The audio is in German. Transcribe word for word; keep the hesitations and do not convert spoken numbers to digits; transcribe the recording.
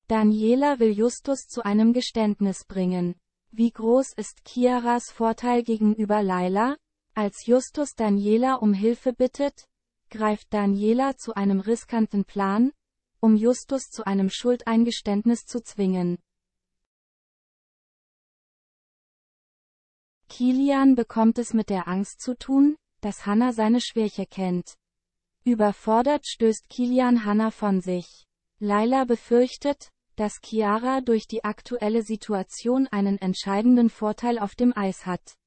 Daniela will Justus zu einem Geständnis bringen. Wie groß ist Chiaras Vorteil gegenüber Layla? Als Justus Daniela um Hilfe bittet, greift Daniela zu einem riskanten Plan, um Justus zu einem Schuldeingeständnis zu zwingen. Kilian bekommt es mit der Angst zu tun, dass Hannah seine Schwäche kennt. Überfordert stößt Kilian Hannah von sich. Layla befürchtet, dass Chiara durch die aktuelle Situation einen entscheidenden Vorteil auf dem Eis hat.